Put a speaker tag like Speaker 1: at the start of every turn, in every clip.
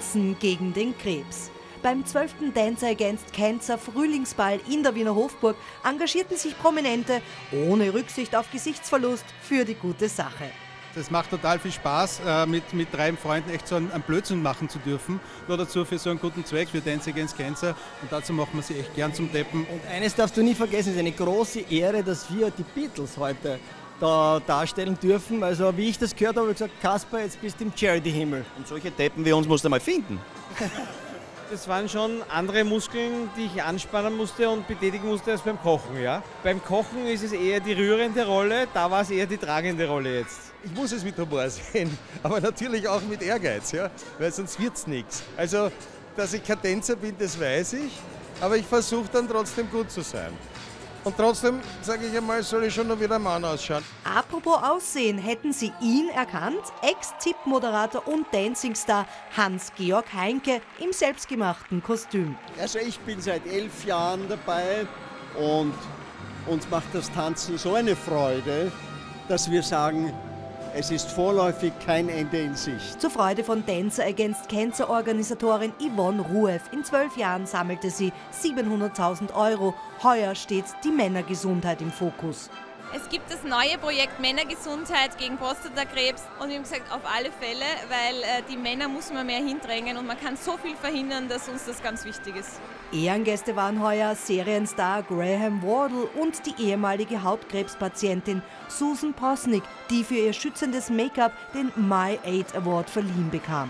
Speaker 1: Tanzen gegen den Krebs. Beim 12. Dance Against Cancer Frühlingsball in der Wiener Hofburg engagierten sich Prominente ohne Rücksicht auf Gesichtsverlust für die gute Sache.
Speaker 2: Das macht total viel Spaß, mit 3 Freunden echt so einen Blödsinn machen zu dürfen. Nur dazu für so einen guten Zweck, für Dance Against Cancer. Und dazu machen wir sie echt gern zum Deppen.
Speaker 3: Und eines darfst du nie vergessen, es ist eine große Ehre, dass wir die Beatles heute da darstellen dürfen. Also wie ich das gehört habe, habe ich gesagt, Kasper, jetzt bist du im Charity-Himmel.
Speaker 4: Und solche Deppen wie uns musst du mal finden.
Speaker 5: Das waren schon andere Muskeln, die ich anspannen musste und betätigen musste als beim Kochen. Ja? Beim Kochen ist es eher die rührende Rolle, da war es eher die tragende Rolle jetzt.
Speaker 6: Ich muss es mit Humor sehen, aber natürlich auch mit Ehrgeiz, ja? Weil sonst wird es nichts. Also, dass ich kein Tänzer bin, das weiß ich, aber ich versuche dann trotzdem gut zu sein. Und trotzdem, sage ich einmal, soll ich schon noch wieder ein Mann ausschauen.
Speaker 1: Apropos Aussehen, hätten Sie ihn erkannt? Ex-Tipp-Moderator und Dancingstar Hans-Georg Heinke im selbstgemachten Kostüm.
Speaker 7: Also ich bin seit 11 Jahren dabei und uns macht das Tanzen so eine Freude, dass wir sagen, es ist vorläufig kein Ende in Sicht.
Speaker 1: Zur Freude von Dancer Against Cancer Organisatorin Yvonne Rueff. In 12 Jahren sammelte sie 700.000 €. Heuer steht die Männergesundheit im Fokus.
Speaker 8: Es gibt das neue Projekt Männergesundheit gegen Prostatakrebs und wir haben gesagt, auf alle Fälle, weil die Männer muss man mehr hindrängen und man kann so viel verhindern, dass uns das ganz wichtig ist.
Speaker 1: Ehrengäste waren heuer Serienstar Graham Wardle und die ehemalige Hautkrebspatientin Susan Posnick, die für ihr schützendes Make-up den My Aid Award verliehen bekam.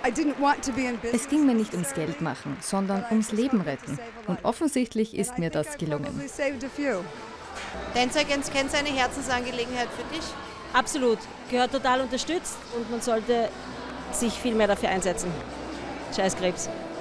Speaker 9: Es ging mir nicht ums Geld machen, sondern ums Leben retten. Und offensichtlich ist mir das gelungen.
Speaker 10: Dance Against Cancer eine Herzensangelegenheit für dich?
Speaker 11: Absolut, gehört total unterstützt und man sollte sich viel mehr dafür einsetzen. Scheiß Krebs.